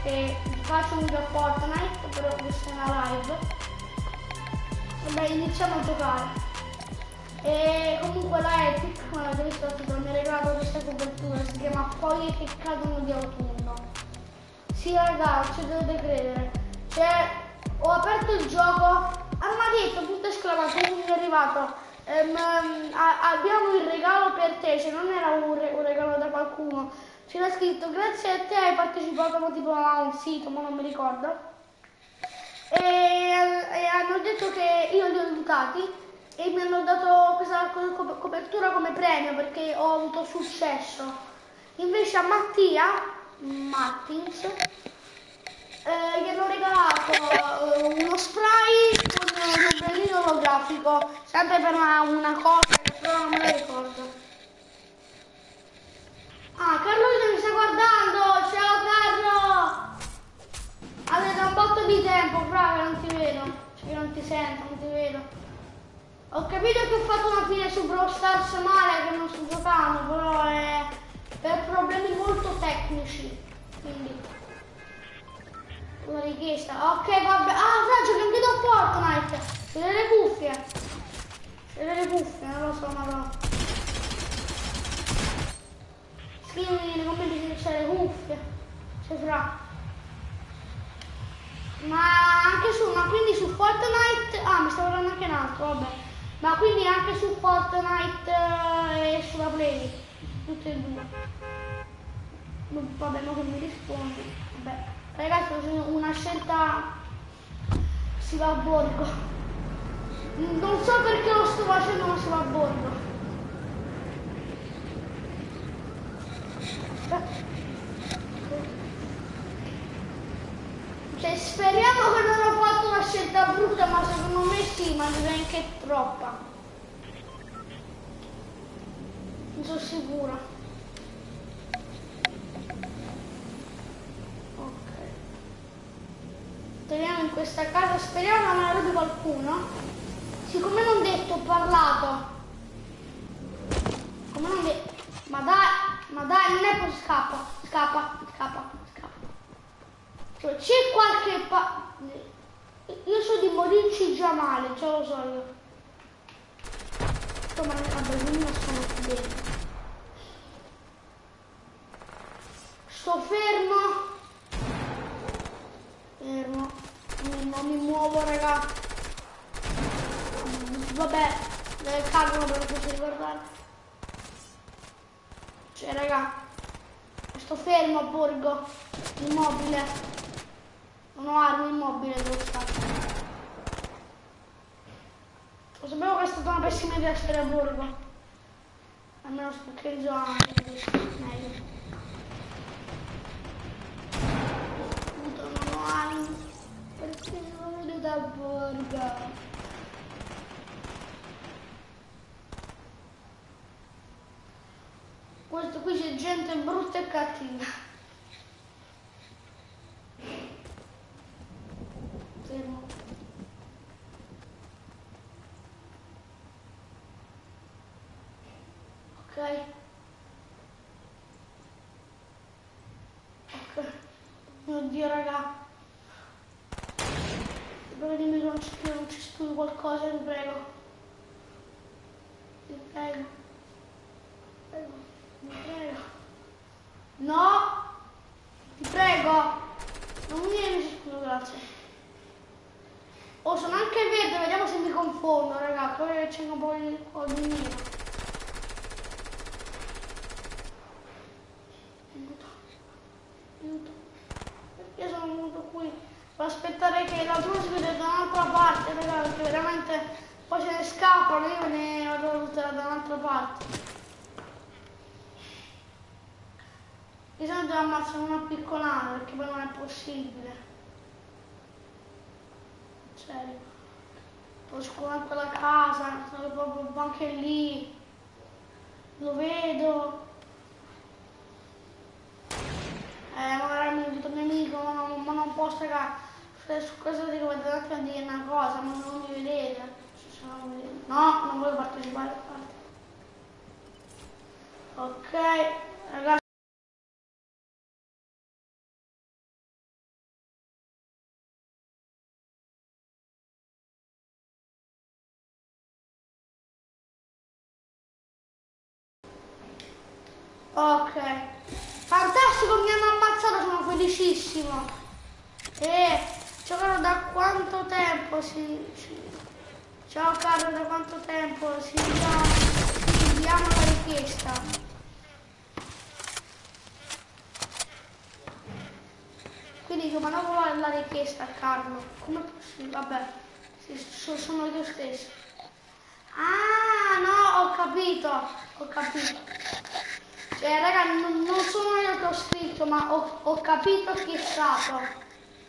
che faccio un gioco a Fortnite, però questa è una live. Vabbè, iniziamo a giocare. E comunque la Epic, come avete visto, mi ha regalato questa copertura, si chiama Foglie che cadono di autunno. Sì ragazzi, dovete credere. Cioè, ho aperto il gioco, Armadetto, punto esclamativo, mi è arrivato. Abbiamo il regalo per te, cioè non era un regalo da qualcuno. C'era scritto grazie a te hai partecipato tipo a un sito, ma non mi ricordo. E hanno detto che io li ho aiutati e mi hanno dato questa copertura come premio perché ho avuto successo. Invece a Mattia Martins gli hanno regalato uno spray con un ombrellino olografico, sempre per una cosa che però non me la ricordo. Ah, Carlino mi sta guardando! Ciao Carlo! Avete un botto di tempo, bravo, non ti vedo. Cioè, non ti sento, non ti vedo. Ho capito che ho fatto una fine su Brawl Stars male, che non sto giocando, però è per problemi molto tecnici. Quindi una richiesta. Ok, vabbè. Ah, Fraggio, che anche da Fortnite. C'è delle cuffie. C'è delle cuffie, non lo so, ma no. Scrivimi nei commenti se c'è le cuffie. C'è Fra. Ma quindi su Fortnite. Ah, mi stavo guardando anche un altro, vabbè. Ma quindi anche su Fortnite e sulla Play. Tutte e due. Vabbè, ma che mi rispondi. Vabbè. Ragazzi, una scelta si va a bordo. Non so perché lo sto facendo, ma si va a bordo. Cioè, speriamo che non ho fatto una scelta brutta, ma secondo me sì, ma direi che è troppa. Non sono sicura. Ok. Entriamo in questa casa, speriamo non arrivi qualcuno. Siccome non detto, ho parlato. Come non detto. Ma dai, non è possibile. Scappa. Cioè, c'è qualche io so di morirci già male, ce lo so io. Ma vabbè, quindi non sono qui dentro. Sto fermo. Non mi muovo, raga. Vabbè, cagano per non posso ricordare. Cioè, raga, sto fermo a borgo, immobile. Non ho armi, immobile devo stare. Lo sapevo che è stata una pessima idea stare a borgo. Almeno spoccheggiò anche, meglio. Non ho armi. Perché non vedo da borgo? Questo qui c'è gente brutta e cattiva. Fermo. Ok. Mio Dio, raga. Prima dimmi che non ci studi qualcosa, ti prego. Ti prego. Ti prego. No! Ti prego! Non mi viene scudo, grazie. Oh, sono anche verde, vediamo se mi confondo, raga. Poi c'è un po' di nero. Aiuto. Perché sono venuto qui? Devo aspettare che l'altro si vede da un'altra parte, raga, perché veramente poi se ne scappano, io me ne vado da un'altra parte. Bisogna devo ammazzare una piccolana perché poi non è possibile. Serio. Ho scoperto la casa, sono proprio anche lì. Lo vedo. Magari mi invito un mio amico, ma non posso ragazzi. Su questo dico davanti a dire una cosa, ma non mi vedete. No, non voglio partecipare a parte. Ok, ragazzi. Ok. Fantastico, mi hanno ammazzato, sono felicissimo. Ciao caro, da quanto tempo Ciao caro, da quanto tempo si inviamo la richiesta? Quindi io mandavo la richiesta a Carlo. Come possibile? Vabbè, sono io stesso. Ah, no, ho capito. Cioè, raga, non sono io che ho scritto, ma ho capito chi è stato.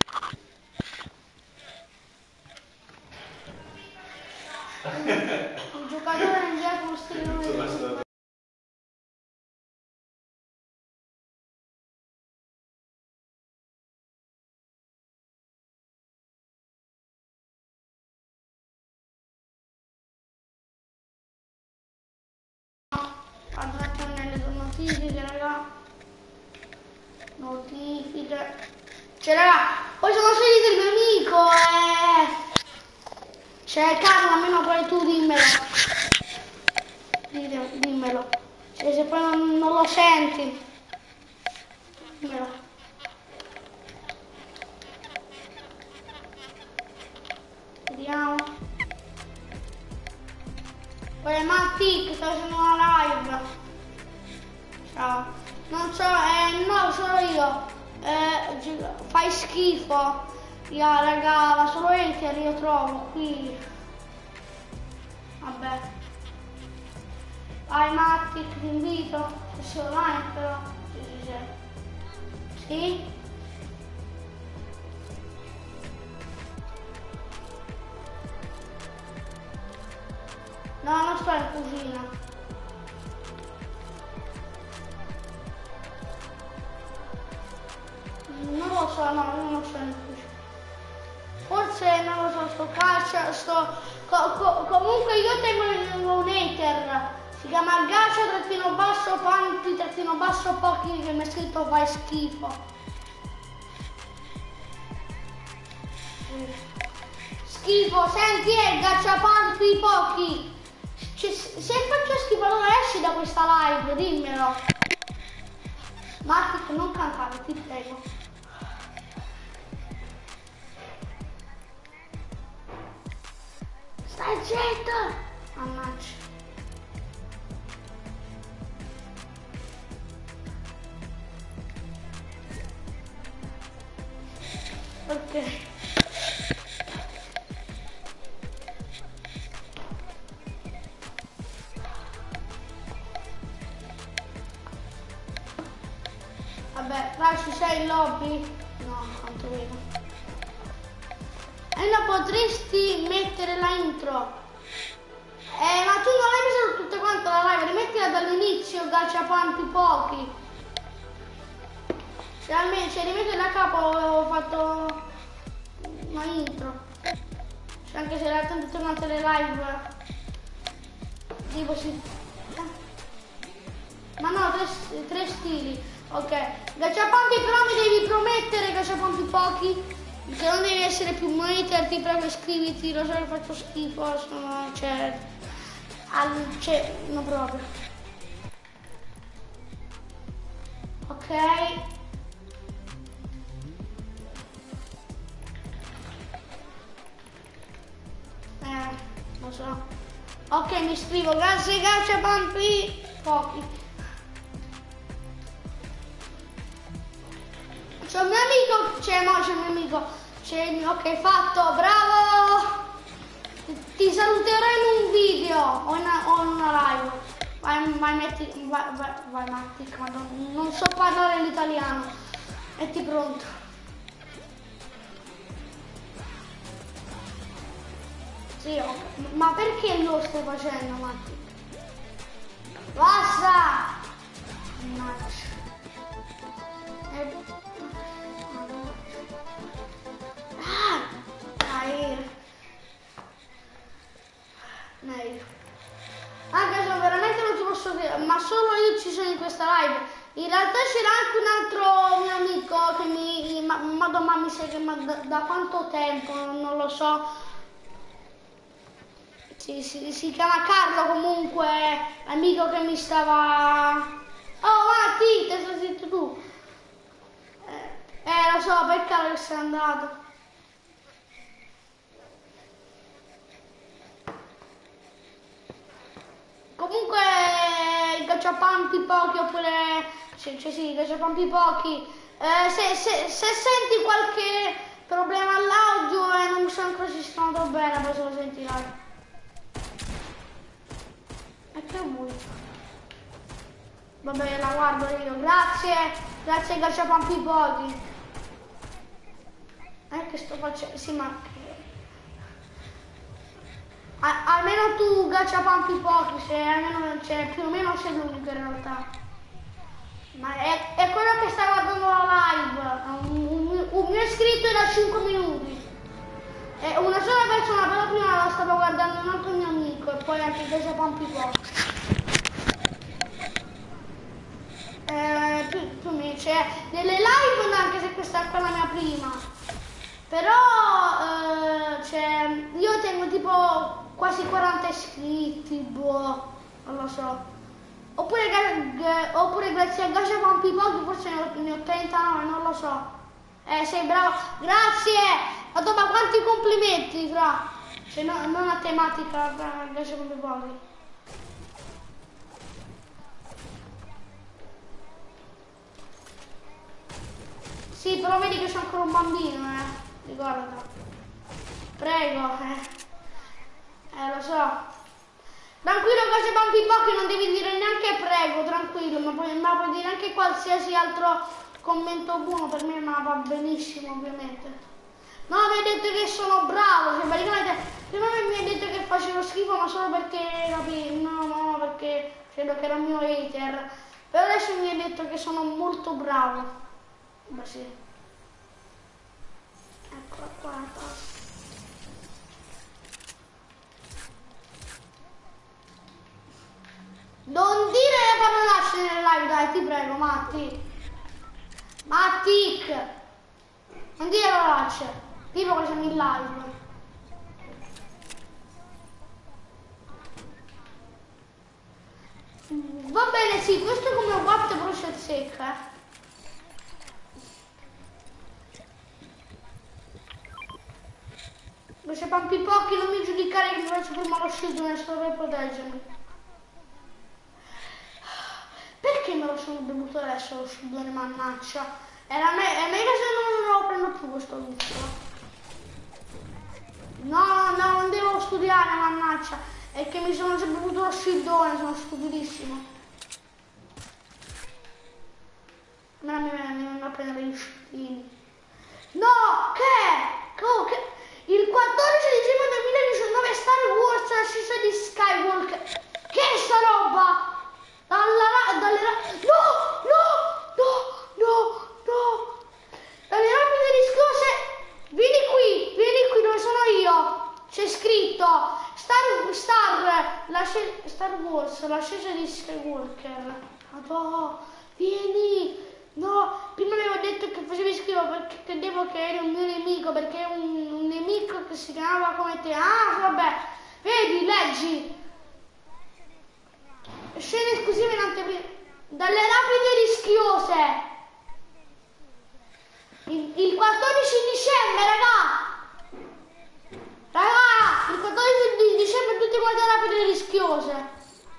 Un giocatore in gioco con stile. Andate nelle notifiche, raga. Notifiche. Cioè, raga, poi sono seguito il mio amico, Cioè, Carlo, almeno poi tu dimmelo. Dimmelo. Cioè, se poi non lo senti. Dimmelo. Vediamo. Poi Matti, che sto facendo una live. Ciao. Non so, no, sono io. Fai schifo. Raga, ma solo Enter io trovo qui. Vabbè. Vai Matti, ti invito. Se online però. Sì? No, non sto in cucina. Non lo so, no, io non sto in cucina. Forse non lo so, comunque io tengo un hater, si chiama Gacia-Panti-Pochi che mi ha scritto fai schifo. Schifo, senti Gacia-Panti Pochi. Se faccio schifo allora esci da questa live, dimmelo. Marti, non cantare, ti prego. Stai zitto! Mannaggia. Ok. Vabbè, vai, ci sei in lobby? No, quanto vedo. E non potresti mettere la intro? Ma tu non hai messo tutte quante la live, rimettila dall'inizio, Gacia-Panti Pochi. Se almeno se rimetti da capo ho fatto una intro. Cioè, anche se in realtà tutte quante le live tipo sì. Ma no, tre stili. Ok. Gacia-Panti però mi devi promettere, Gacia-Panti Pochi. Che non devi essere più monitor, ti prego iscriviti, lo so che faccio schifo, sono, non proprio. Ok. Lo so. Ok, mi iscrivo, grazie Gacia-Panti Pochi. C'è un mio amico, c'è un mio amico. Ok, fatto, bravo! Ti saluterò in un video o in una live. Vai Matti, ma non so parlare l'italiano. Metti pronto. Sì, okay. Ma perché lo stai facendo, Matti? Basta! Mannaggia. Meglio. Anche se veramente non ti posso dire, ma solo io ci sono in questa live. In realtà c'era anche un altro mio amico che ma mi sa che da quanto tempo, non lo so. Si chiama Carlo comunque, amico che mi stava... Oh, se n'è andato. Comunque i gachapampi pochi oppure sì, i gachapampi pochi. Se senti qualche problema all'audio e non mi sono ancora sistemato bene, poi se lo sentirai. E che vuoi? Vabbè, la guardo io. Grazie ai gachapampi pochi. Che sto facendo? Sì, ma almeno tu gachapampi pochi, se almeno cioè, più o meno sei l'unico in realtà. Ma è quello che sta guardando la live. Un mio iscritto da 5 minuti. È una sola persona, però prima la stava guardando un altro mio amico e poi anche gachapampi pochi. Tu mi cioè, nelle live anche se questa è quella mia prima. Però cioè, io tengo tipo quasi 40 iscritti, boh, non lo so. Oppure grazie a gachapampi pochi forse ne ho 39, non lo so. Sei bravo, grazie! Ma quanti complimenti, fra? Cioè non a tematica, gachapampi pochi. Sì, però vedi che sono ancora un bambino, ricorda. Prego, lo so. Tranquillo, gachapampi pochi, non devi dire neanche prego, tranquillo, ma puoi dire anche qualsiasi altro commento buono, per me ma va benissimo ovviamente. No, mi hai detto che sono bravo, cioè praticamente prima mi hai detto che facevo schifo ma solo perché capi, no, perché credo che era il mio hater. Per adesso mi hai detto che sono molto bravo. Beh sì. Eccola qua la tassa. Non dire le parolacce nelle live, dai, ti prego, Mattic! Non dire parolacce, tipo che siamo in live. Va bene, sì, questo è come un guatto però c'è secca, Gachapampi pochi, non mi giudicare che mi faccio prima lo shield, non sto per proteggermi. Perché me lo sono bevuto adesso lo shieldone, mannaggia? È meglio se non lo prendo più questo vizio. No, non devo studiare, mannaggia. È che mi sono già bevuto lo shieldone, sono stupidissimo. Ma mi vengo a prendere gli shieldini. No, che? Il 14 dicembre 2019 Star Wars l'ascesa di Skywalker. Che è sta roba? No! Dalle rapide rischiose, vieni qui dove sono io. C'è scritto Star Wars, l'ascesa di Skywalker. Madò, vieni. No, prima avevo detto che facevi schifo perché credevo che eri un mio nemico, perché è un nemico che si chiamava come te. Ah, vabbè, vedi, leggi. Scene esclusive in anteprima. Dalle rapide rischiose. Il 14 dicembre, raga, il 14 dicembre tutte quante rapide rischiose.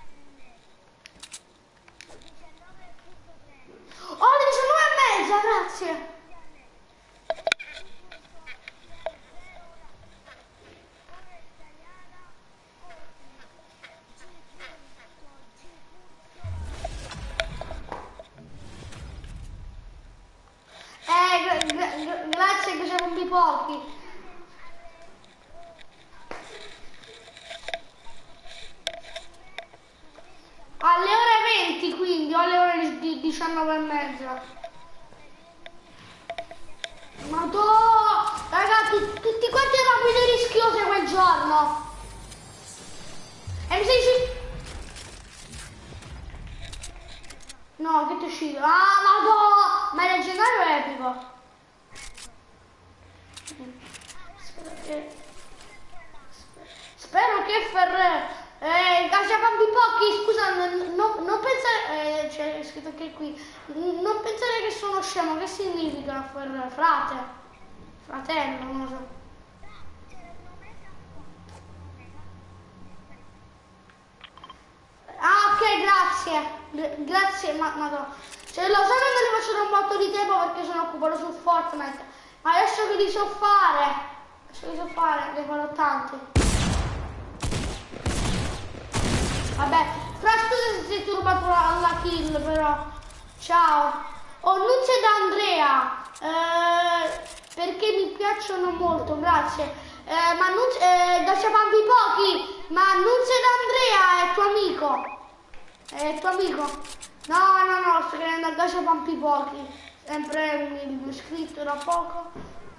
Oh, le 19:30, grazie. Grazie che siamo di pochi. Alle ore 20 quindi, o alle ore 19:30. Madò! Raga, tutti quanti rapide rischiose quel giorno. E mi sei... No, che ti è uscito? Ah, madò! Ma è leggendario o epico? Spero che gachapampi pochi, scusa, non pensare, c'è scritto anche qui, non pensare che sono scemo, che significa frate? Fratello, non lo so. Ah, ok, grazie. Grazie, madonna. Cioè, lo so che non li faccio da un botto di tempo perché sono occupato su Fortnite. Ma adesso che li so fare, ne farò tanti. Vabbè, fra scusa se ti ho rubato la kill, però. Ciao. Oh, Nunzio ed Andrea. Perché mi piacciono molto, grazie. Ma Nunzio, Gacciapampi pochi, ma Nunzio ed Andrea è tuo amico. È tuo amico? No, sto chiedendo a Gacciapampi pochi. Sempre il mio iscritto da poco.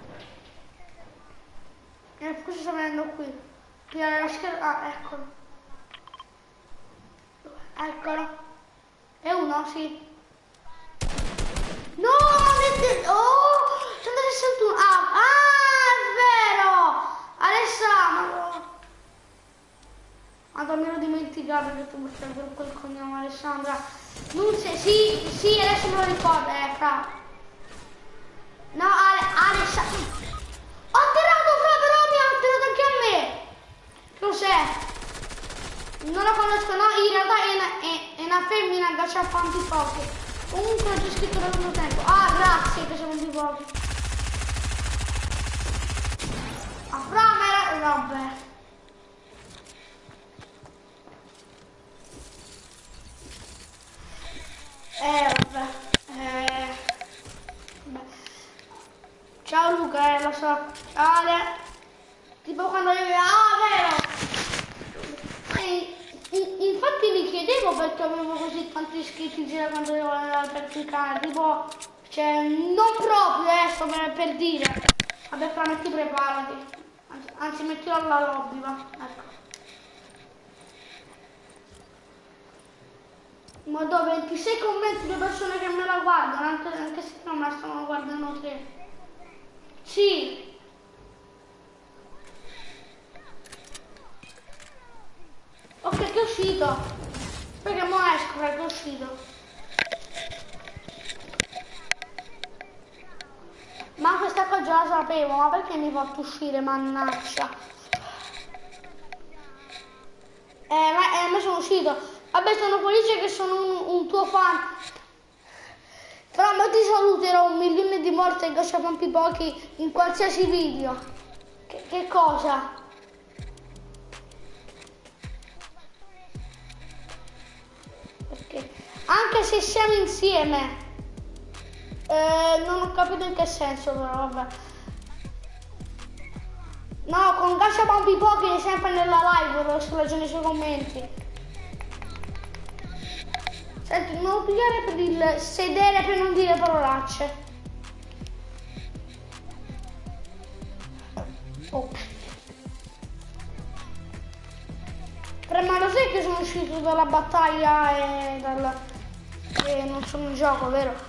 E questo sta venendo qui. La scherma. Ah, eccolo. Eccolo. È uno, sì. No, oh, 161. È vero. Alessandro. Madonna, mi ero dimenticato che tu mi stai per quel cognome, Alessandra. Nunzia, sì, adesso me lo ricordo, fra. No, Alessandra. Ho attirato fra, però mi ha attirato anche a me. Cos'è? Non la conosco, no, in realtà è una femmina Gacciapampi pochi. Comunque c'è scritto da lungo tempo. Ah, grazie, che sono di pochi. A Framera, vabbè. Vabbè. Ciao Luca, lo so. Ciao Ale. Tipo quando io... Ah, vero. Infatti mi chiedevo perché avevo così tanti iscritti in giro quando ero per cliccare, tipo, cioè, non proprio, sto per dire. Vabbè, fra, metti preparati. Anzi, mettilo alla lobby, va. Ecco. Ma dove? 26 commenti di persone che me la guardano, anche se non me la stanno guardando 3. Sì. Ok, che è uscito. Perché mo esco, che è uscito. Ma questa cosa già la sapevo, ma perché mi fa uscire, mannaggia? Ma sono uscito. Vabbè, sono felice che sono un tuo fan. Fra, ma ti saluterò 1 milione di morti e Gacciapampi pochi in qualsiasi video. Che cosa? Perché? Anche se siamo insieme. Non ho capito in che senso, però vabbè. No, con Gacciapampi pochi sempre nella live, sto leggendo i suoi commenti. Senti, non pigliare per il sedere per non dire parolacce. Oh. Ma lo sai che sono uscito dalla battaglia e non sono in gioco, vero?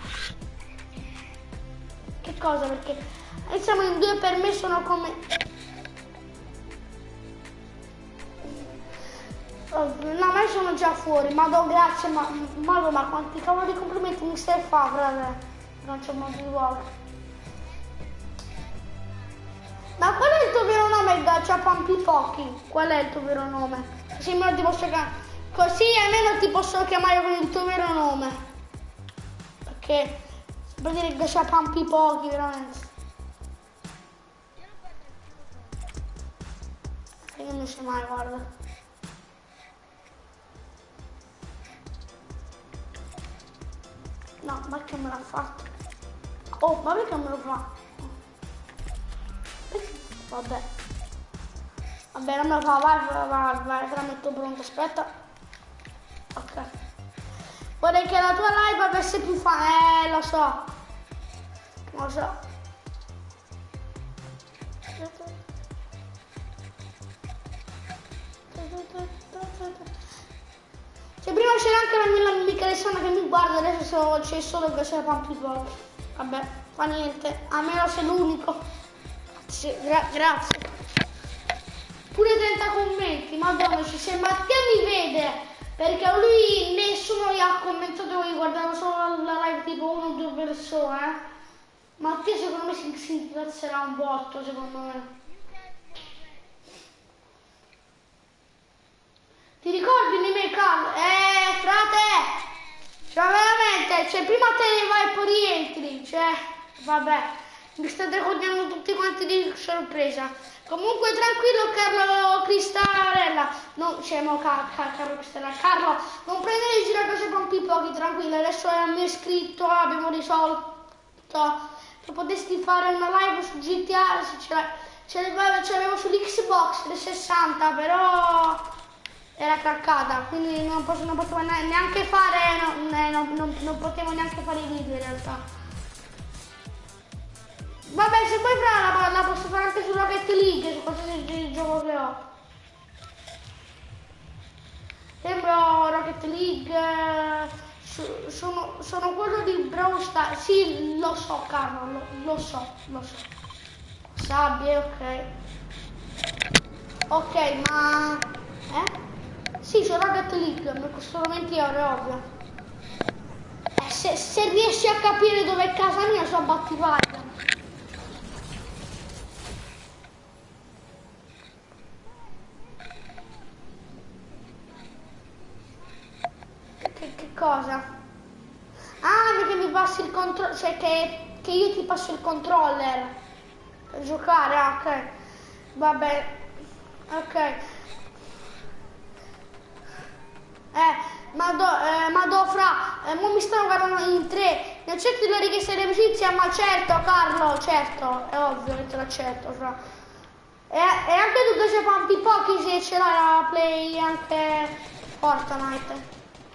Che cosa? Perché siamo in 2, per me sono come... No, ma io sono già fuori, grazie, ma quanti cavolo di complimenti mi stai a fare, frate? Non c'è modo di vuoto. Ma qual è il tuo vero nome, Gacciapampi pochi? Qual è il tuo vero nome? Così almeno ti posso chiamare. Così almeno ti posso chiamare con il tuo vero nome. Perché per dire Gacciapampi pochi, veramente. Io non so mai, guarda. No, ma che me l'ha fatto? Oh, ma perché me lo fa? Vabbè. Vabbè, non me lo fa, vai, te la metto pronto, aspetta. Ok. Vorrei che la tua live avesse più fan, lo so. Lo so. Cioè, prima c'era anche la mia amica Alessandra che mi guarda, adesso c'è solo Gacciapampi pochi. Vabbè, fa niente, almeno sei l'unico. Grazie. Pure 30 commenti, madonna, ci sei, Mattia mi vede, perché lui nessuno gli ha commentato, gli guardava solo la live tipo 1 o 2 persone. Mattia secondo me si incazzerà un botto, secondo me. Ti ricordi di me, Carlo? Frate! Cioè veramente, cioè prima te ne vai e poi rientri, cioè, vabbè, mi state cogliendo tutti quanti di sorpresa. Comunque tranquillo Carlo Cristarella, no, cioè no, Carlo Cristarella, Carlo, non prendere in giro cose con pochi, tranquillo, adesso mi è iscritto, abbiamo risolto, che potessi fare una live su GTA, ce l'avevo sull'Xbox 360, però era craccata, quindi non potevo neanche fare, non potevo neanche fare i video in realtà. Vabbè, se poi la posso fare anche su Rocket League, su qualsiasi gioco che ho. Sembro Rocket League, sono quello di Brawl Stars, sì, lo so Carlo, lo so. Sabbie, ok. Ok, ma... Sì, su Rocket League, mi costano 20 euro, è ovvio. Se riesci a capire dove è casa mia, so Battivaglia. Che cosa? Ah, perché mi passi il controller, cioè che io ti passo il controller per giocare, ok. Vabbè, ok. Mo mi stanno guardando in 3. Mi accetti la richiesta di amicizia? Ma certo, Carlo, certo, è ovvio che te l'accetto, fra. E anche tu che sei fan pochi se ce l'hai la play anche Fortnite.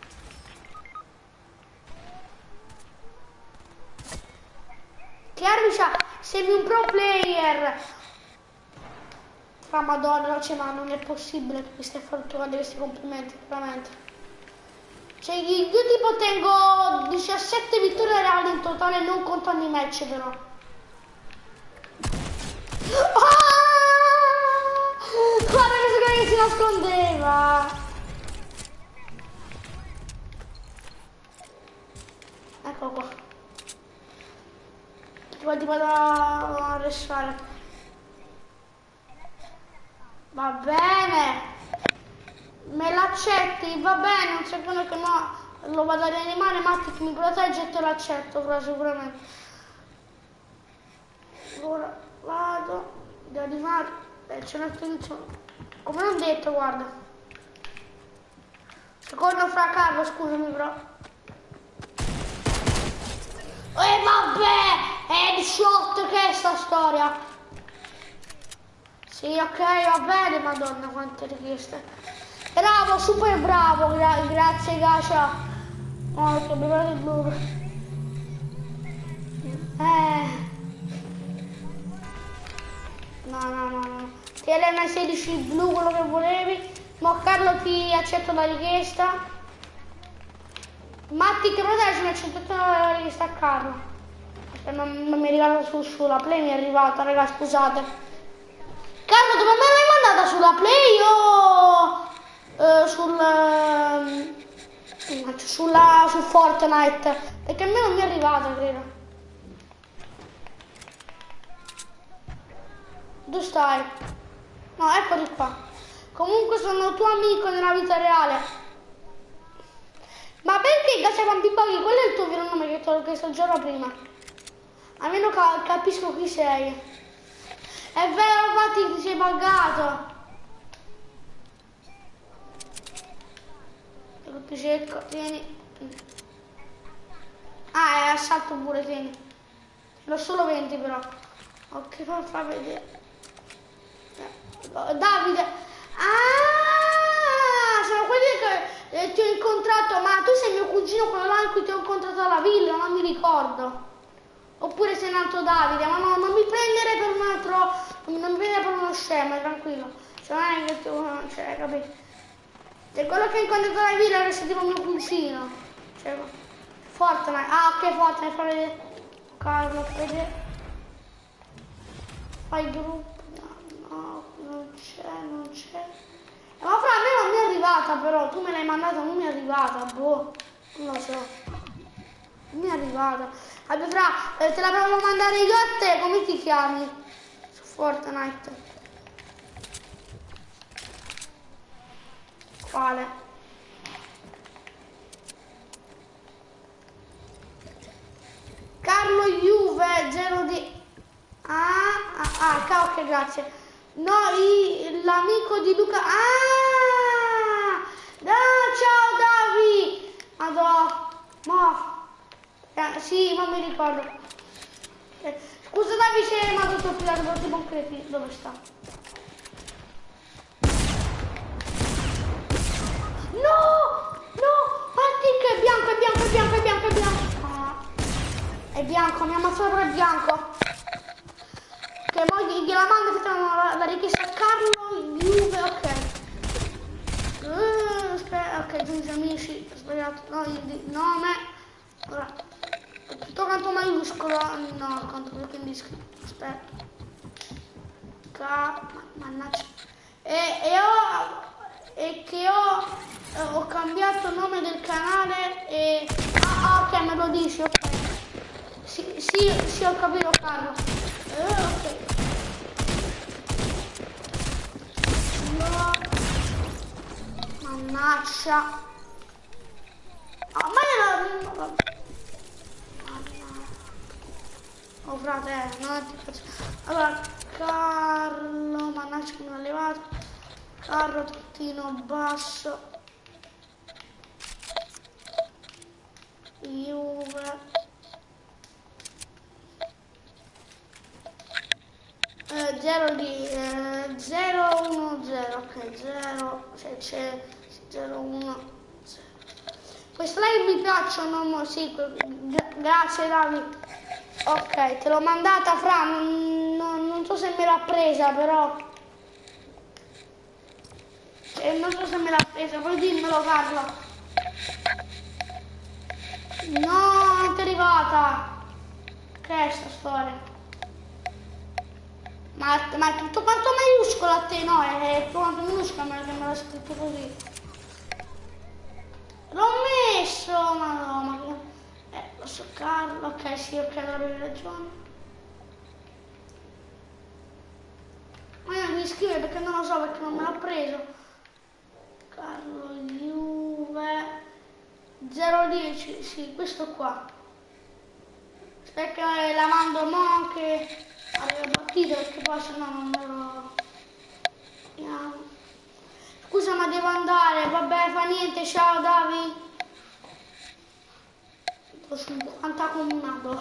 Chiaruccia, sei un pro player. Fra Madonna, cioè, ma non è possibile che queste fortuna di questi complimenti, veramente. Cioè, io tipo tengo 17 vittorie reali in totale, non contando i match però. Ah! Guarda che si nascondeva. Ecco qua. Ti vado a arrestare. Va bene. Me l'accetti? Va bene, non c'è quello che no. Lo vado a rianimare, Matti che mi protegge e te l'accetto, però sicuramente. Ora vado ad animare. Ce l'ho attenzione. Come non detto, guarda. Secondo fra Carlo, scusami però. Vabbè! Headshot, che è sta storia? Sì, ok, va bene, madonna, quante richieste. Bravo, super bravo, grazie Gacia. Oh, che bello il blu. No. Tieni l'M16 blu, quello che volevi. Mo Carlo ti accetto la richiesta. Matti che proteggi, mi accetto la richiesta a Carlo. Non mi è arrivata sulla play, mi è arrivata, raga, scusate. Carlo, dove me l'hai mandata? Sulla play o su Fortnite? Perché a me non mi è arrivata, credo. Dove stai? No, eccoli qua. Comunque sono tuo amico nella vita reale. Ma perché Gacia Vampipaghi? Quello è il tuo vero nome che te l'ho chiesto il giorno prima. Almeno capisco chi sei. È vero, infatti ti sei buggato. Ecco, ti cerco, tieni. Ah, è assalto pure, tieni. L'ho solo 20 però. Ok, fa vedere. Davide. Ah, sono quelli che ti ho incontrato. Ma tu sei mio cugino, quello là in cui ti ho incontrato alla villa, non mi ricordo. Oppure sei un altro Davide, ma no, non mi prendere per un altro, non mi prendere per uno scemo, tranquillo. Cioè non è che tu, cioè, capito? Cioè quello che ho incontrato alla villa era tipo mio cugino. Cioè, Fortnite. Ah, ok, Fortnite, fai vedere. Carlo, fai vedere. Fai gruppo. No, non c'è. Ma fra a me non mi è arrivata però, tu me l'hai mandata, non mi è arrivata, boh, non lo so. Non mi è arrivata. vado. Vabbè, fra, te la provo a mandare io a te, come ti chiami? Su Fortnite. Quale? Carlo Juve 0 di... ok, grazie. No, l'amico di Luca... No, ciao Davi! Madò, sì, ma mi ricordo. Scusa Davi se mi ha tutto filato, tipo un crepi. Dove sta? No! Partic è bianco, è bianco, è bianco, è bianco, è bianco. È bianco, mi ha ammazzato per bianco. Che mo gliela mando, la richiesta a Carlo Juve, ok. Ok, giunge amici, ho sbagliato il nome. Ora, tutto quanto maiuscolo, no, quanto perché mi iscritto, aspetta. Mannaggia. E che ho cambiato il nome del canale e... ok, me lo dici, ok. Sì, ho capito Carlo. Ok. No. Mannaggia. Ma io oh frate, non ti faccio. Allora, Carlo, mannaggia come l'ha levato. Carlo trattino basso. Juve. 0 di 0 1 0, ok, 0 c'è 0 1 0. Queste live mi piacciono, sì, grazie Davi. Ok, te l'ho mandata fra, non so se me l'ha presa però. Non so se me l'ha presa, poi dimmelo Carlo. No, non ti è arrivata. Che è sta storia? Ma è tutto quanto maiuscolo a te, no? È tutto quanto minuscolo, me l'ha scritto così. L'ho messo, ma no, ma lo so Carlo, ok, sì, ok, avevi ragione. Ma io mi scrive perché non lo so, perché non me l'ha preso. Carlo Juve 010, sì, questo qua. Aspetta che la mando mo che aveva partito perché poi se no non me lo... Vediamo. Scusa ma devo andare, vabbè fa niente, ciao Davi. 50 commenti.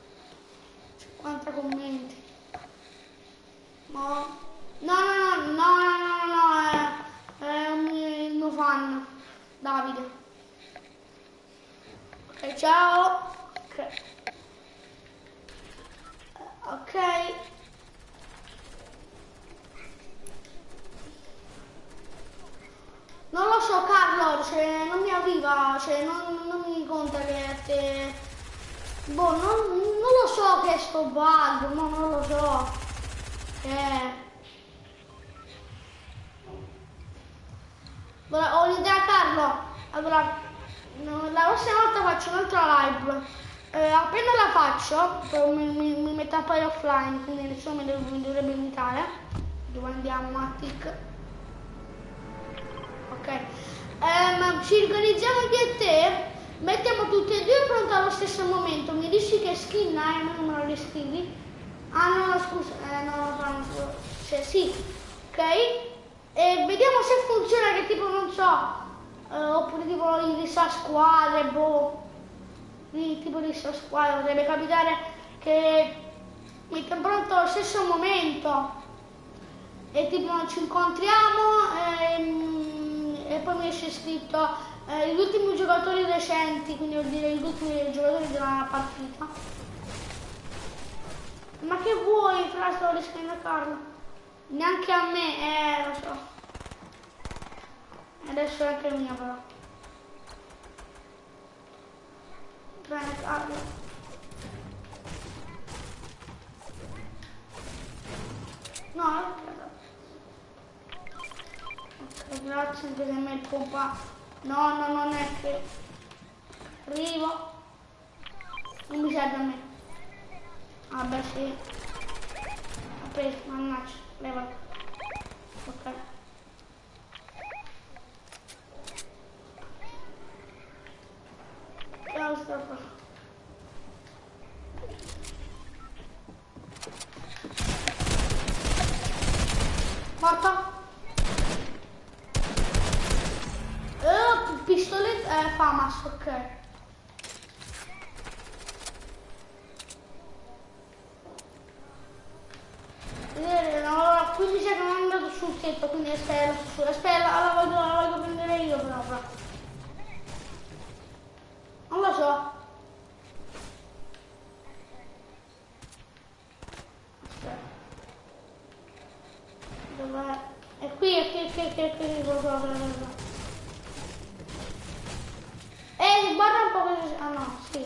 50 commenti. No, è il mio fan, Davide. Ok, ciao. Ok. Non lo so Carlo, cioè, non mi arriva, cioè, non mi conta che a te... Boh, non lo so che è sto bug, ma non lo so. Allora, ho un'idea Carlo, allora, la prossima volta faccio un'altra live. Appena la faccio, mi metto poi offline, quindi nessuno mi dovrebbe invitare. Dove andiamo, Matic? Ok. Ci organizziamo io e te, mettiamo tutti e due pronti allo stesso momento. Mi dici che skin hai, ma non me lo riscrivi? Ah no, scusa, no, cioè sì, ok? E vediamo se funziona, che tipo non so, oppure tipo i risa squadre, boh. Tipo di squadra, potrebbe capitare che mettiamo pronto allo stesso momento e tipo ci incontriamo e poi mi esce scritto gli ultimi giocatori recenti, quindi vuol dire gli ultimi giocatori della partita. Ma che vuoi, fra, stavo riscrivendo a Carlo? Neanche a me, lo so. Adesso è anche mia però. Bene, Carlo. No, ok, grazie, anche se a me il pompa. No, non è che arrivo. serve a me. Vabbè sì. Ho preso, mannaggia, leva. Ok. Ciao Stefano. Morto? Pistolet FAMAS, ok. Vedete, no, qui mi sa che non è andato sul tetto, quindi aspetta, la voglio prendere io però. Non lo so. Aspetta. Dov'è? È qui, guarda un po' cosa... Ah no, sì.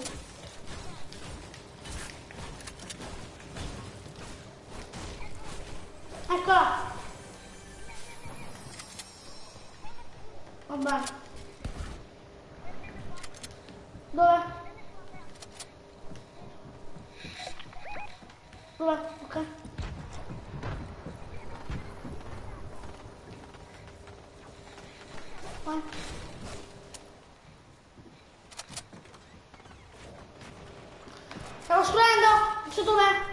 Eccola. Va bene. Dov'è? Dov'è? Ok. Vai. Stavo scorrendo! Non so dov'è!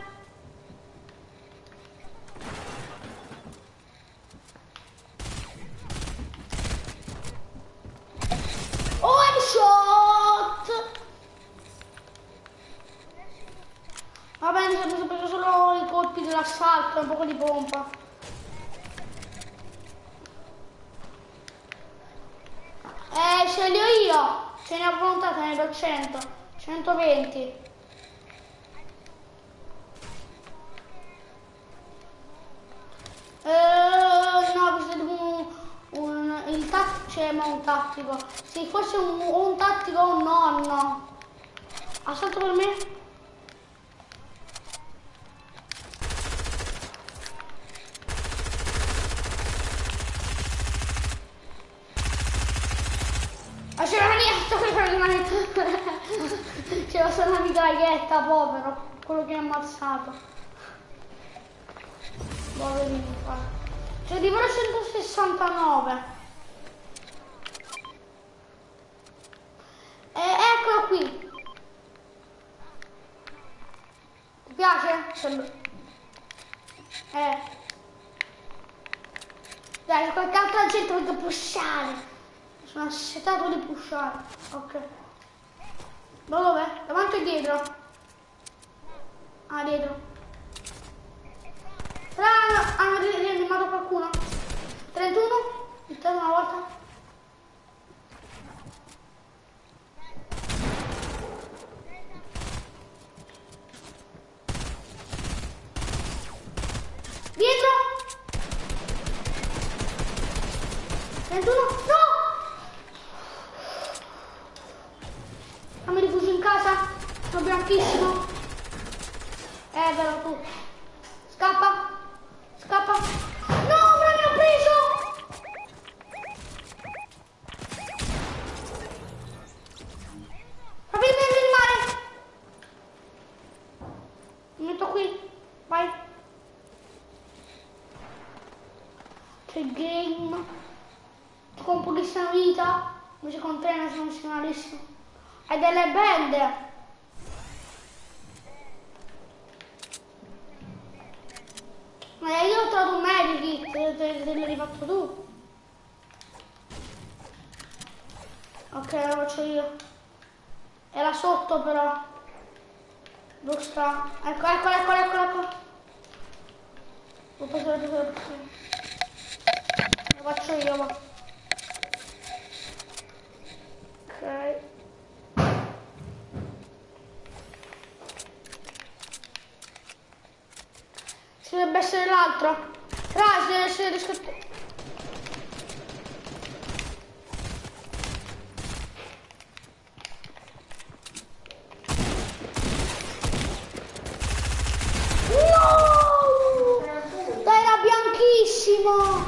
Oh, headshot! Va bene, mi sono preso solo i colpi dell'assalto e un po' di pompa. Ce li ho io! Ce ne ho prontate, ne do 100. 120. No, il tattico, c'è un tattico. Sì, forse un tattico o un nonno. Assalto per me? Ma c'era c'era solo una mitraglietta, povero, quello che ha ammazzato. Poverino, c'è di vero 169. Eccolo qui. Ti piace? Dai, qualche altra gente voglio pushare. Sono assetato di pushare. Ok. Ma dov'è? Davanti o dietro? Ah, dietro. Hanno rianimato qualcuno? 31? Mettiamo una volta. Dietro? 31? No! Fammi rifugio in casa. Sono bianchissimo. Vero tu. Scappa. Scappa. No, me l'hanno preso! Fammi prendere il mare. Mi metto qui. Vai. Che game. Con pochissima vita. Invece con te ne sono malissimo. Hai delle bende. Ma io ho trovato un medikit, te l'hai rifatto tu. Ok, lo faccio io. Era sotto però. Dove sta? Ecco. Lo faccio io, va. Ok. Ci dovrebbe essere l'altro. Deve essere riscatto. No! Dai, era bianchissimo!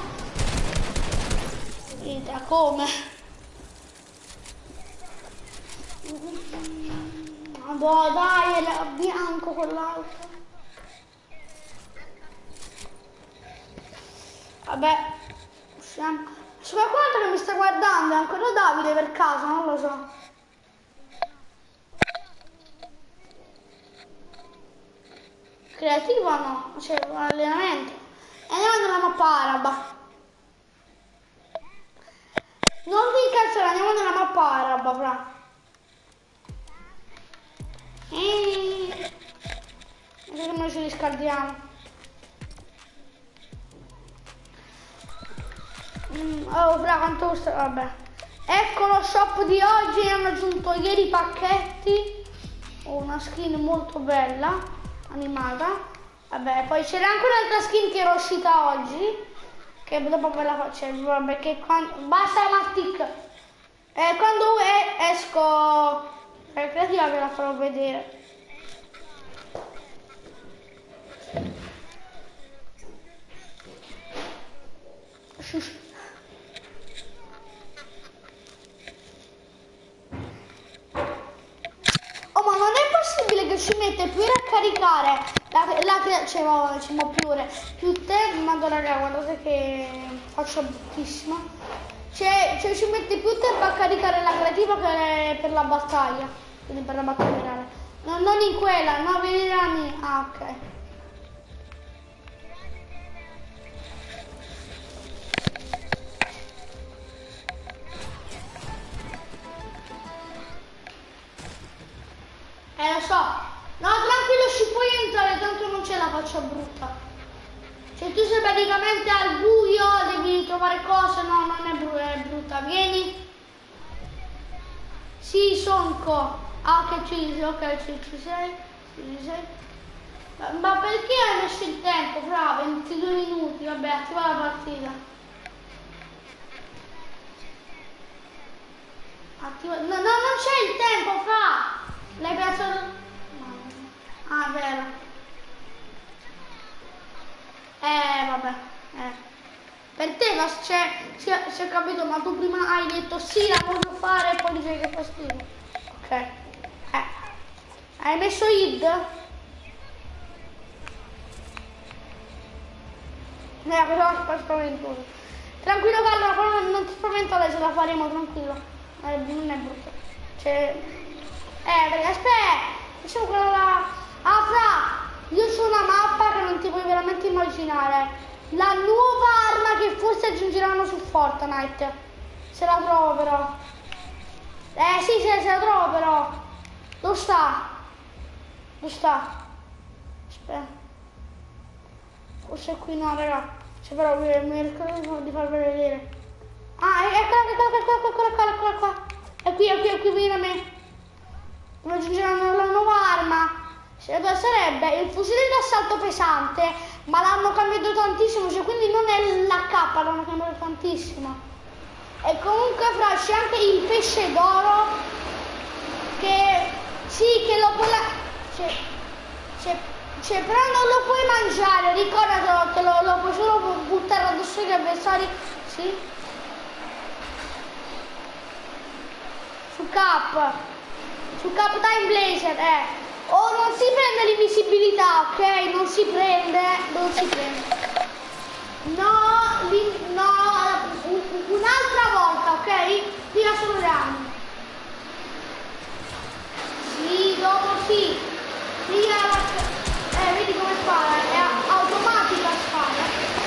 Da come? boh, dai, era bianco quell'altro. Vabbè, usciamo. C'è qualcuno che mi sta guardando, è ancora Davide per caso, non lo so. Creativo no, c'è un allenamento. E andiamo nella mappa araba. Non vi incazzare, andiamo nella mappa araba, fra. Vediamo come ci riscaldiamo. Oh, fra, quanto costa? Vabbè. Ecco lo shop di oggi, hanno aggiunto ieri i pacchetti. Una skin molto bella, animata. Vabbè, poi c'era anche un'altra skin che era uscita oggi. Che dopo ve la faccio, vabbè, che quando... Basta Mastic! Quando esco creativa ve la farò vedere. Oh, ma non è possibile che ci mette più a caricare più te, ma raga, guardate che faccio bruttissimo. Cioè ci mette più tempo a caricare la creativa che per la battaglia. Quindi per la battaglia reale. No, non in quella, no, vedere la mia. Ah, ok. Lo so. No, tranquillo, ci puoi entrare, tanto non c'è la faccia brutta. Cioè tu sei praticamente al buio, devi trovare cose, no, non è brutta. Vieni. Sì, sonco. Ah, che ci sei. Ma perché hai messo il tempo, fra? 22 minuti, vabbè, attiva la partita. Attiva... No, non c'è il tempo, fra! L'hai preso... Ah, vero. Vabbè. Per te si è capito, ma tu prima hai detto sì, la voglio fare e poi dici che fastidio. Ok. Hai messo id? Però spaventoso. Tranquillo Carlo, non ti spaventare, ce la faremo, tranquillo. Non è brutto. Cioè... perché aspetta, facciamo quella là. Ah, fra, io c'ho una mappa che non ti puoi veramente immaginare. La nuova arma che forse aggiungeranno su Fortnite. Se la trovo però. Sì, se la trovo però. Dove sta? Aspetta. Forse qui no, raga. Cioè però mi ricordo di farvelo vedere. Ah, eccola qua. È qui, vieni da me. Come aggiungeranno la nuova arma. Sarebbe il fucile d'assalto pesante, ma l'hanno cambiato tantissimo, cioè quindi non è l'AK, l'hanno cambiato tantissimo. E comunque fra c'è anche il pesce d'oro, che sì, che lo puoi... però non lo puoi mangiare, ricordati che lo puoi solo buttare addosso agli avversari, sì? Su Cap Time Blazer, Oh, non si prende l'invisibilità, ok? Non si prende. No, un'altra volta, ok? Tira solo le armi. Sì, dopo sì. Tira la... vedi come spara, è automatica spara.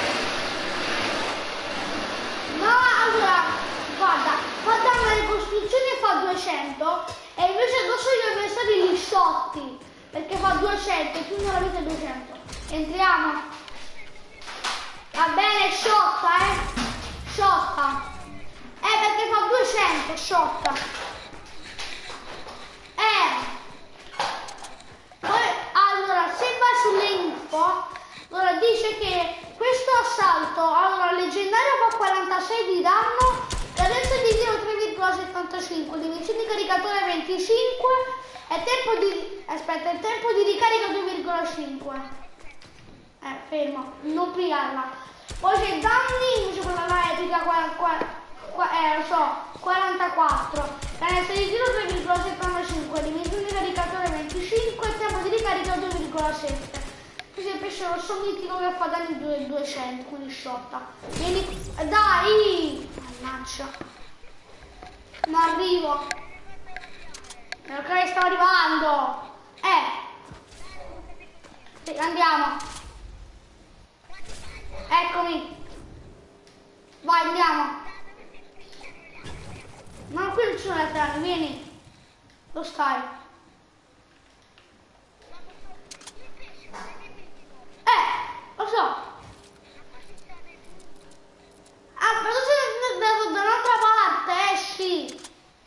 No, allora, guarda, fa danno alle costruzioni e fa 200. E invece addosso gli avversari li shotti, perché fa 200 e tu non avete 200. Entriamo. Va bene, shotta, shotta. Perché fa 200, shotta. Poi, allora, se vai sulle info, allora dice che questo assalto, allora, leggendario fa 46 di danno, cadenza di tiro 3,75, dimensione di caricatore 25 e tempo di ricarica 2,5. Fermo, non pigliarla. Poi c'è danni, invece quella là epica, lo so, 44. Cadenza di tiro 3,75, dimensione di caricatore 25. la 7. Così il pesce rosso mitico che fa danni 200, quindi sciotta. Vieni, dai! Mannaggia. Non arrivo. Ok, sto arrivando. Sì, andiamo. Eccomi. Vai, andiamo. Ma qui non ci sono le trame, vieni. Dove stai? Lo so. Ah, però se devo da un'altra parte, esci.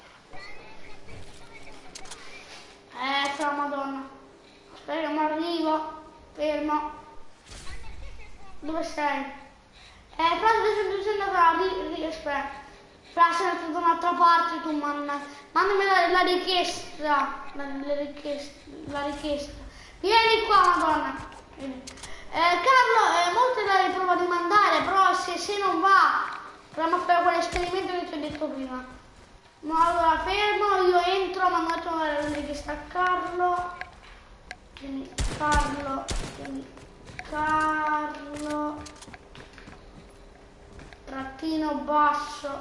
Fra madonna. Aspetta che mi arrivo. Fermo. Dove sei? Però sei andata aspetta. Fra sei andata da un'altra parte tu, mandami la richiesta. La richiesta. Vieni qua, madonna. Vieni. Carlo, molte la riprova di mandare, però se non va, proviamo a fare quell'esperimento che ti ho detto prima. Ma allora fermo, io entro, mandato la richiesta a Carlo. Quindi Carlo, trattino basso,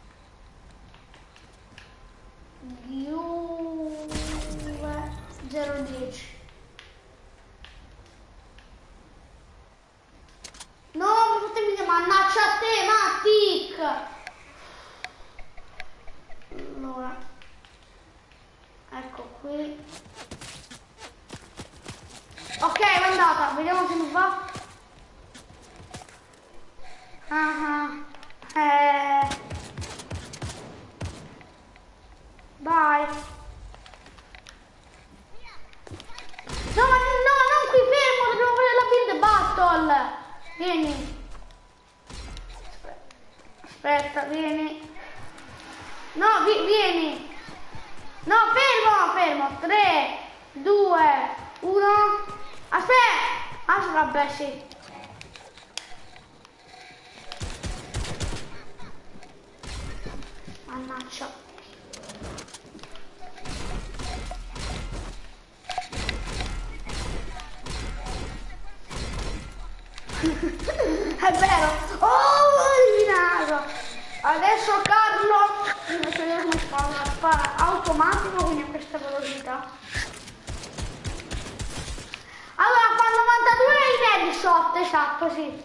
Juve 010. No, fatemi dire, mannaggia a te, Matic! Allora, ecco qui. Ok, è andata, vediamo se mi va. Vai. No, non qui, fermo, dobbiamo fare la build battle. Vieni. Aspetta, vieni. No, vieni. No, fermo. 3, 2, 1. Aspetta. Vabbè, sì. Mannaggia. È vero. Oh, eliminato. Adesso Carlo invece io mi fa una spara automatico, quindi a questa velocità. Allora fa 92 in headshot, esatto, sì.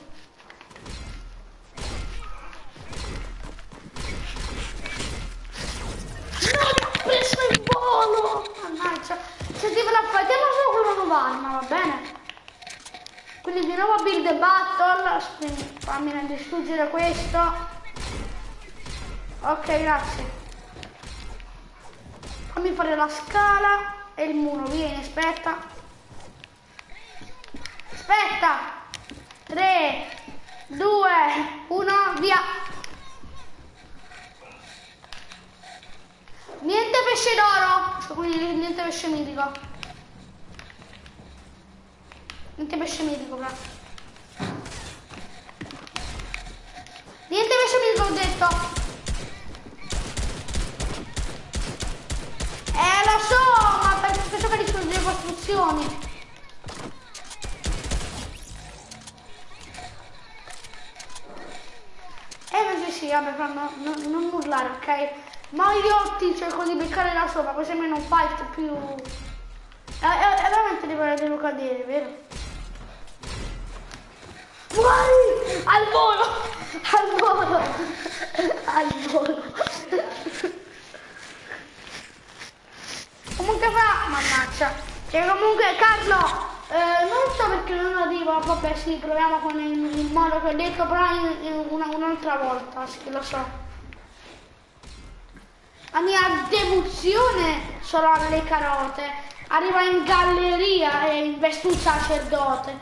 Non ho preso il volo! Mannaggia. Sentivo la fatiamo solo con un'arma, va bene? Quindi di nuovo build battle, quindi fammi distruggere questo. Ok, grazie. Fammi fare la scala e il muro, vieni, aspetta. Aspetta! 3, 2, 1, via! Niente pesce d'oro, quindi niente pesce mitico. Niente pesce mitico, però. Niente pesce mitico, ho detto. Lo so, ma per questo che distruggere le costruzioni. Sì, vabbè, però non urlare, ok? Ma io ti cerco di beccare da sopra, così almeno non fight più. È veramente devo cadere, vero? Vai! Al volo! Comunque fa, mannaggia. Cioè comunque Carlo, non so perché non arrivo, vabbè sì, proviamo con il modo che ho detto, però un'altra volta, sì, lo so. La mia devozione sono alle carote, arriva in galleria e investe un sacerdote.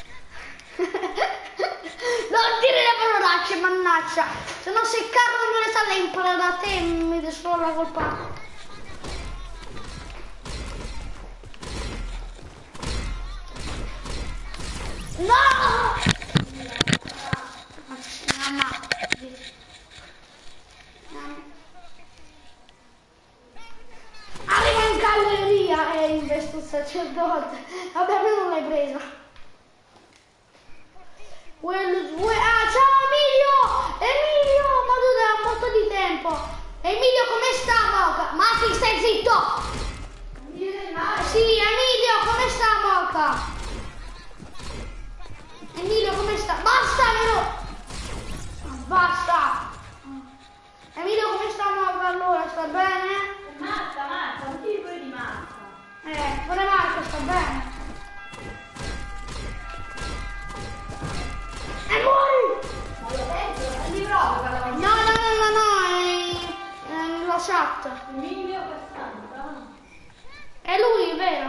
Non dire le parolacce, mannaggia, se no se Carlo non le sa le impara da te mi dà solo la colpa. No! Mamma. Arriva in galleria e investe sto sacerdote. Vabbè, me non l'hai presa. Ciao Emilio! Emilio, ma tu da un botto di tempo. Emilio, come sta, Moca? Mati, stai zitto! Sì, Emilio, come sta, Moca? Emilio, come sta? Basta, basta! Emilio, come sta, Moca, allora? Sta bene? Marta, non ti vuoi di Marta? Pure Marco sta bene. E muori! Ma lo penso, è lì proprio per la No, è nella chat. Emilio Cassandra. È lui, è vero?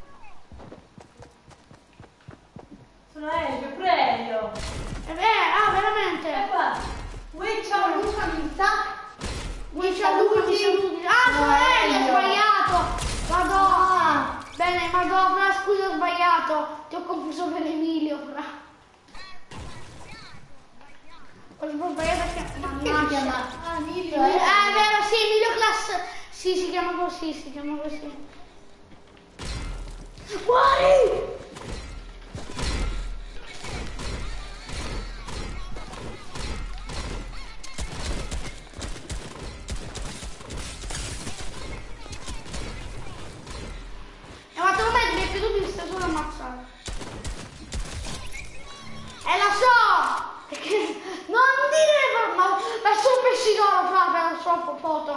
Sono Elio, Prelio. Veramente? E qua. Ciao Luca, mi sa. Mi saluti. Sono Elio, ho sbagliato. Madonna. Bene, Madonna, scusa, ho sbagliato. Ti ho confuso per Emilio, fra. Ho sbagliato perché si chiama? Emilio. È vero, sì, Emilio Class. Sì, si chiama così. Muori! Ma tu mai detto tu mi stai solo ammazzando. La so! Perché non dire ma è solo pescicolo fra per la sua foto.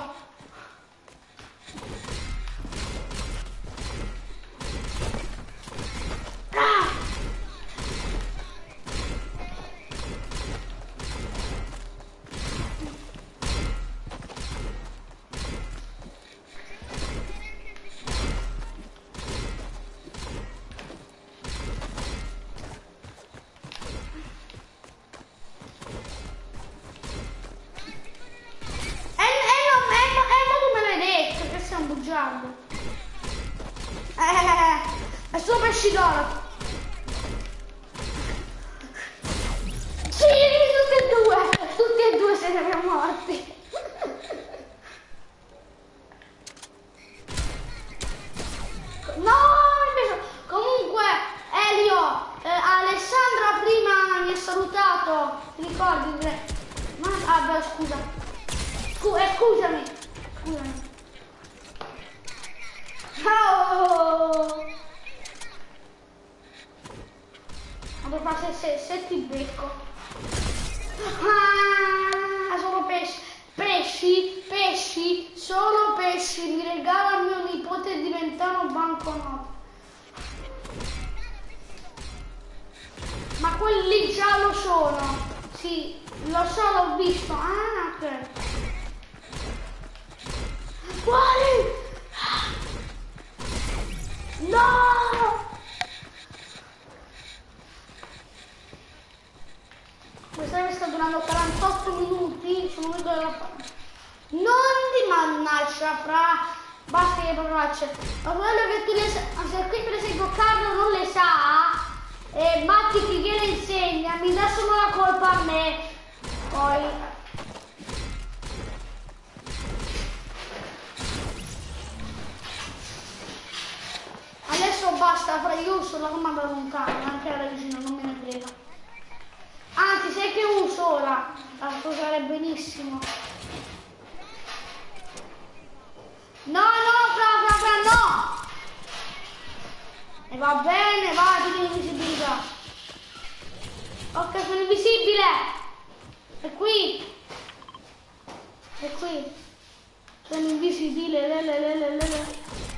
È solo pesci d'oro. Sì, tutti e due se ne abbiamo morti. No, invece, comunque, Elio, Alessandra prima mi ha salutato, ti ricordi? Beh, scusa. Scusami. Ciao! Devo fare se ti becco. Solo pesci, solo pesci. Mi regala mio nipote e diventano banconote. Ma quelli già lo sono. Sì, lo so, l'ho visto. Ok. Fuori! No! Questa mi sta durando 48 minuti, sono venuto dalla parte. Non ti mannaggia fra basta che parolacce. Ma quello che tu le sai, se qui per esempio Carlo non le sa, e Matti che gliele insegna, mi dà solo la colpa a me. Poi adesso basta, fra io uso la comanda lontana, anche alla vicina non me ne frega. Anzi, sai che uso ora? La so usare benissimo. No, fra, no! E va bene, va, ti dico invisibilità. Ok, sono invisibile! È qui! Sono invisibile,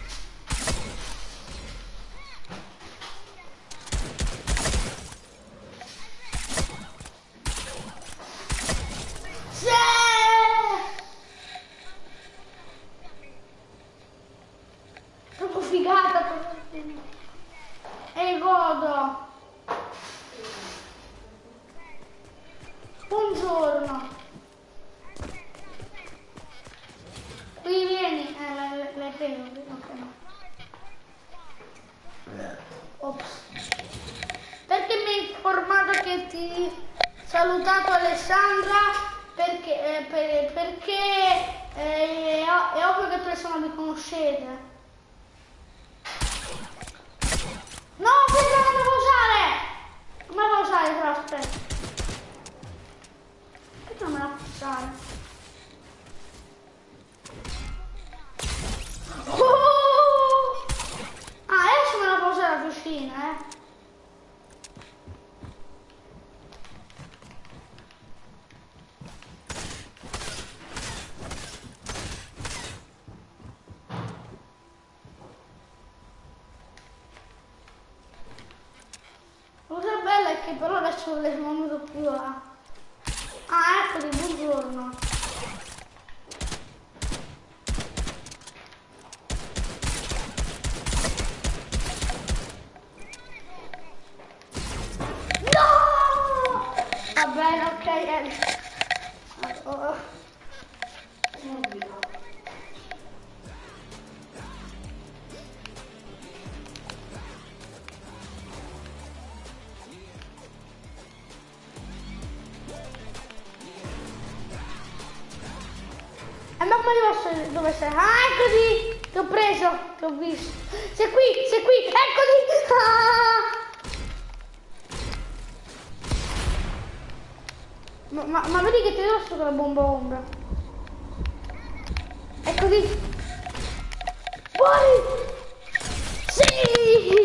Proprio figata! E godo! Buongiorno! Qui vieni, l'hai preso, ok. Ops. Perché mi hai informato che ti salutato Alessandra? Perché è ovvio che tu e sono vi conoscete. che però adesso non vedo più là. Ah, eccoli, buongiorno. No! Va bene, ok. Ma come posso dove sei? Ah, eccoti! Ti ho preso, ti ho visto. Sei qui, eccoti! Ah! Ma vedi che ti do sotto la bomba ombra. Eccoti! Fuori! Sì!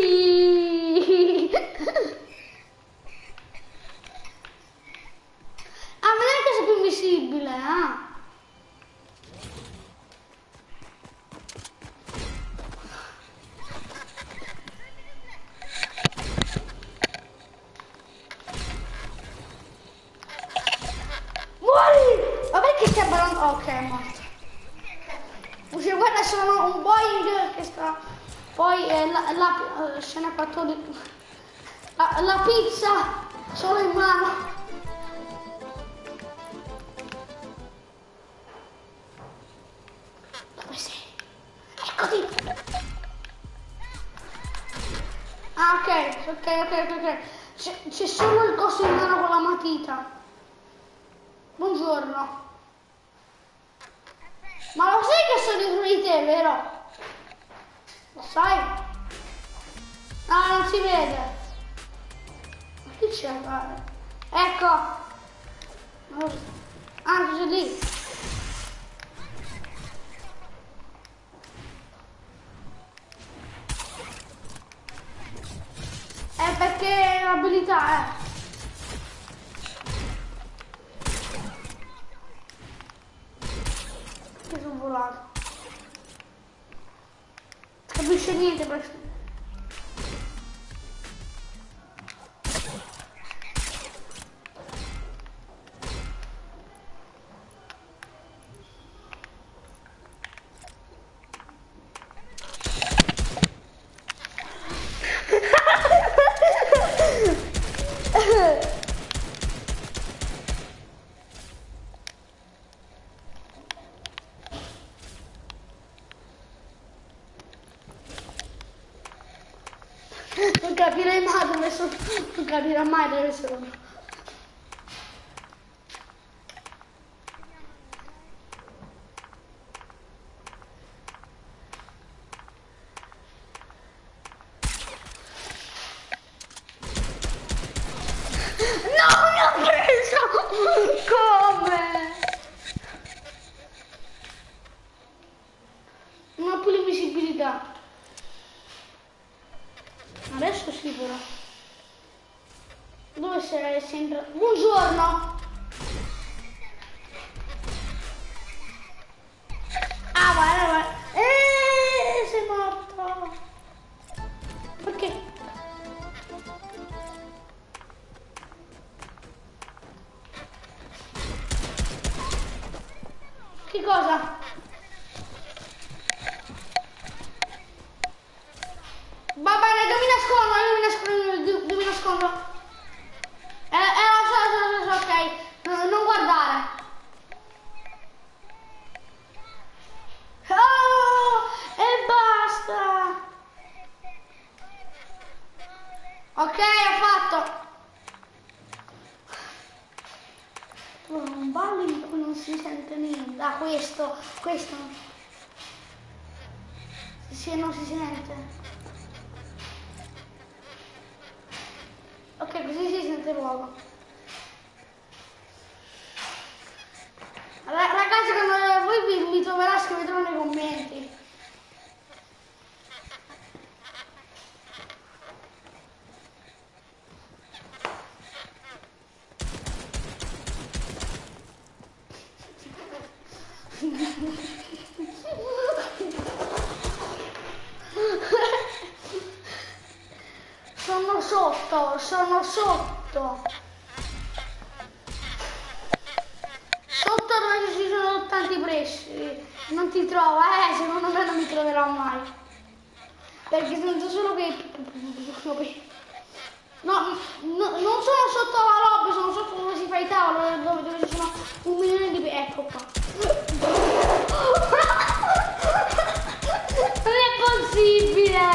Ah, ma neanche sei più invisibile, ah! Muori! Vabbè che stai ballando. Ok, è morto. Cioè, guarda, sono un Boeing che sta. Poi la scena 14. La pizza solo in mano. Dove sei? Eccoti! Ah, ok. C'è solo il coso in mano con la matita. Buongiorno. Ma lo sai che sono dietro di te, vero? Lo sai? No, non si vede. Ma che c'è a fare? Ecco. Ah, c'è lì. È perché l'abilità, Che sono volato. Non capisce niente questo. Non capirei mai dove sono. Non capirà mai dove sono. No, mi ha preso! Come? Non ho più l'invisibilità. Adesso sì però. Dove sei? Buongiorno! Ah, vai. Sei morto! Perché? Che cosa? Va bene, dove mi nascondo? Lo so, ok. Non guardare. Oh, e basta. Ok, ho fatto. Un ballo in cui non si sente niente. Ah, questo. Sì, non si sente. Ok, così si sente poco. Ragazzi, quando voi mi troverà, scrivetelo nei commenti. Sono sotto. sotto. Sotto dove ci sono tanti pesci. Non ti trova, secondo me non mi troverò mai. Perché sento solo che... No, non sono sotto la lobby, sono sotto dove si fa i tavoli, dove ci sono 1 milione di pesci. Ecco qua. Non è possibile!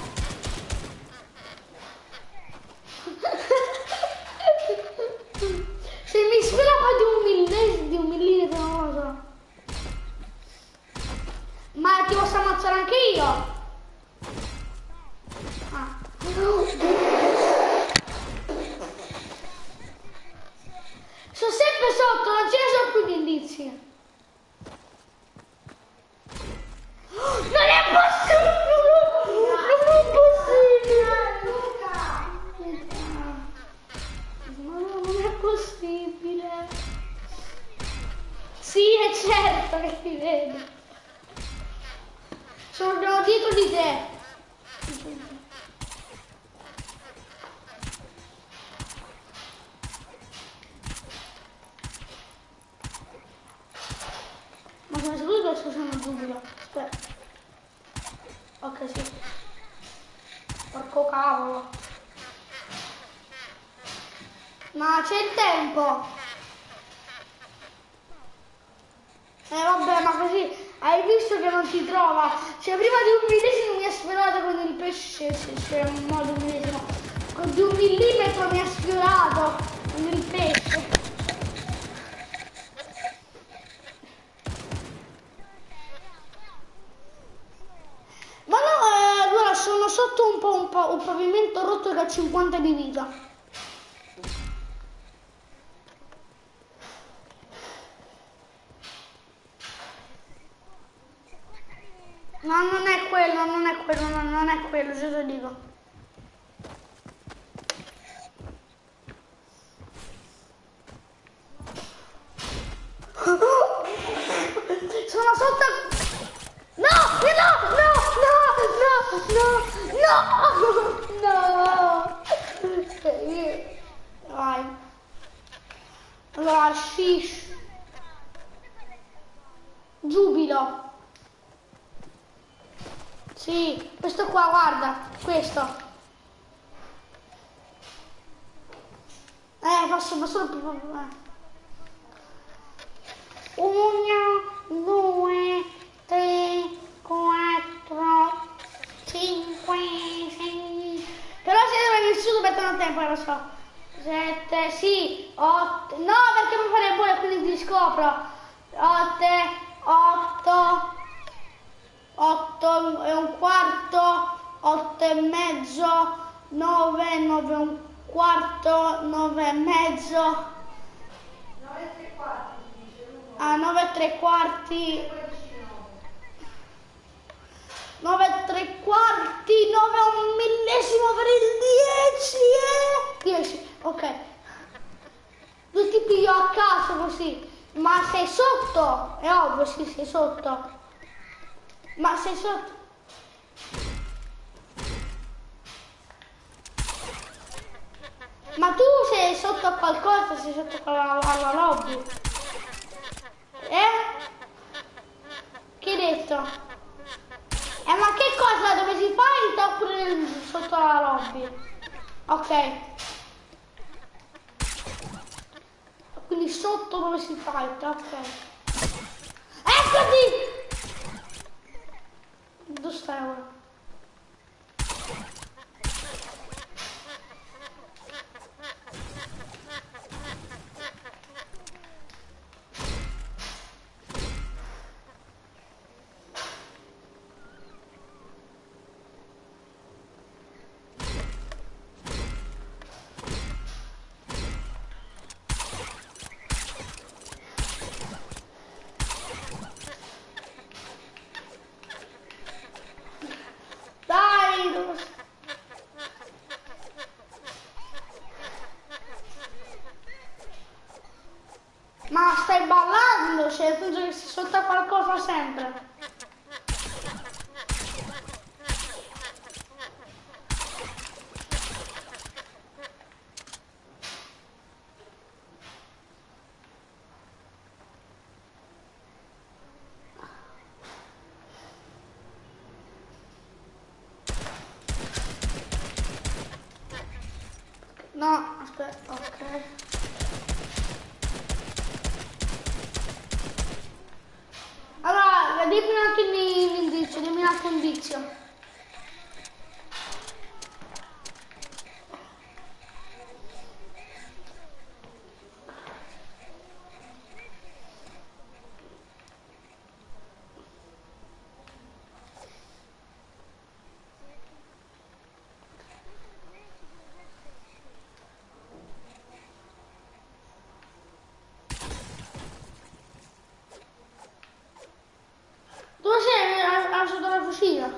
Se mi sfilava di un millimetro non lo so. Ma ti posso ammazzare anche io? Ah. Sono sempre sotto, non ce ne sono più di indizi. Non è possibile! Non è possibile! No, non è possibile! Sì, è certo che ti vedo! Sono dietro di te! Ma sono sicuro che sto usando giubilo? Aspetta. Ok, sì. Porco cavolo. Ma c'è il tempo. Vabbè, ma così hai visto che non ti trova. Cioè prima di 1 millesimo mi ha sfiorato con il pesce. Cioè un modo 1 millesimo. Di 1 millimetro mi ha sfiorato con il pesce. Ma no, allora sono sotto un pavimento rotto che ha 50 di vita. No, non è quello, non è quello, no, non è quello, già te lo dico. Sono sotto... No, no! Vai. Allora, shish. Giubilo. Sì, questo qua, guarda, questo. Posso solo più... 1, 2, 3, 4, 5, 6. Però se dove nessuno mettono tempo, lo so. 7, sì, 8. No, perché mi fare buone, quindi ti scopro. 8 e un quarto, 8 e mezzo, 9, 9 e un quarto, 9 e mezzo. 9 e 3 quarti. 9 e 3 quarti, 9 e 1 millesimo per il 10, 10, ok. Due tipi io a caso così. Ma sei sotto? È ovvio, sì, sei sotto. Ma sei sotto? Ma tu sei sotto a qualcosa, sei sotto alla lobby. Che hai detto? Ma che cosa? Dove si fight oppure sotto la lobby? Ok. Quindi sotto dove si fight, ok. Eccoti! Dove stai ora? Ma stai ballando, cioè penso che si solta qualcosa sempre. No, aspetta, ok. Allora, dimmi un attimo l'indizio, dimmi un altro indizio. Dove sei? Alla sotto la fucina?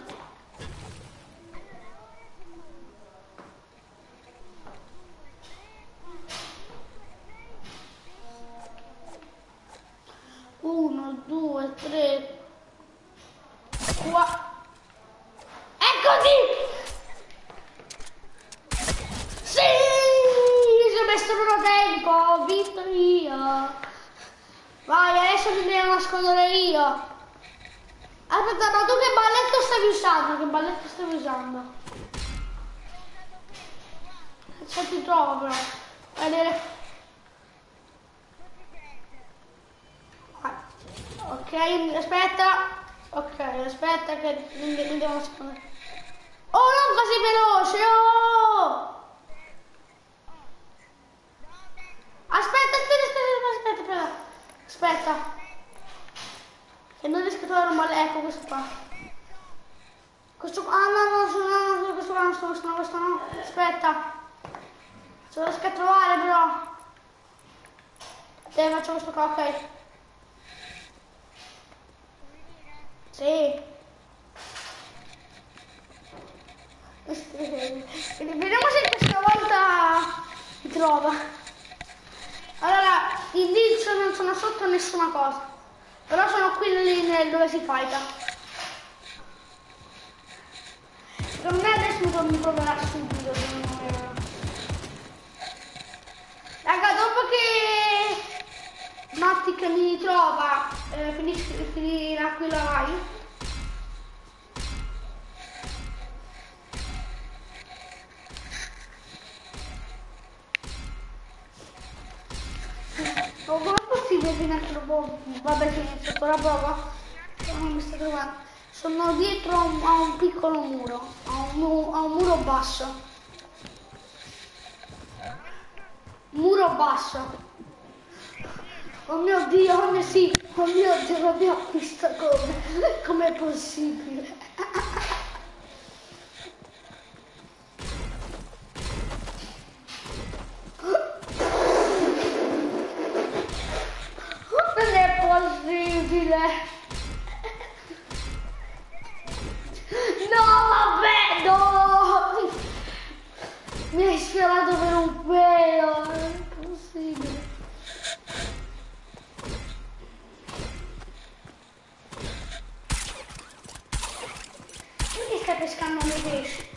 Uno, due, tre, qua. Eccoti! Sì! Ci ho messo meno tempo, ho vinto io. Vai, adesso mi devo nascondere io. Aspetta, ma tu che balletto stavi usando? Che balletto stavi usando? Se ti trovo però. Vedere. Ok, aspetta. Ok, aspetta che mi devo nascondere. Oh, non così veloce, oh! Aspetta. Che non riesco a trovare un balletto, ecco questo qua. Questo qua, no, questo no. Aspetta. Ce lo riesco a trovare però. Te faccio questo qua, ok. Sì. Vediamo se questa volta mi trova. Allora, indizio non sono sotto nessuna cosa. Però sono qui lì dove si fighta. Secondo me adesso mi troverà subito. Raga, dopo che Matic mi trova, finirà qui la live. Oh, ma è possibile che neanche lo può? Vabbè, che inizio con la prova. Non mi sto trovando. Sono dietro a un piccolo muro, a un muro basso. Muro basso. Oh mio Dio, come sì, oh mio Dio, l'abbiamo visto come? Com'è possibile? Non è possibile! No, vabbè, no! Mi hai sfiorato per un pelo, non è possibile. Perché stai pescando nei pesci?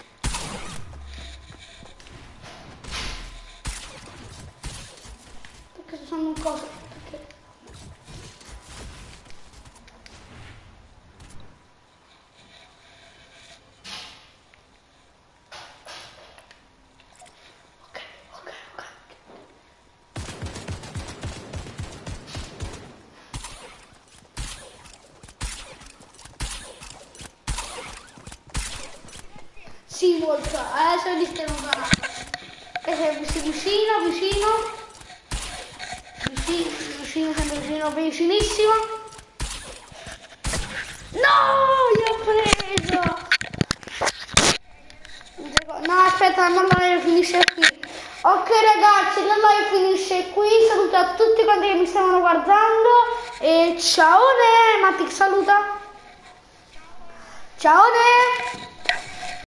Perché sono un coso, perché? Ok. Sì, molto. Adesso li stiamo parlando. Vicino, vicinissimo. No, l'ho preso. No, aspetta, non la live finisce qui. Ok ragazzi, la live finisce qui. Saluto a tutti quanti che mi stavano guardando. E ciao, Matic saluta. Ciao,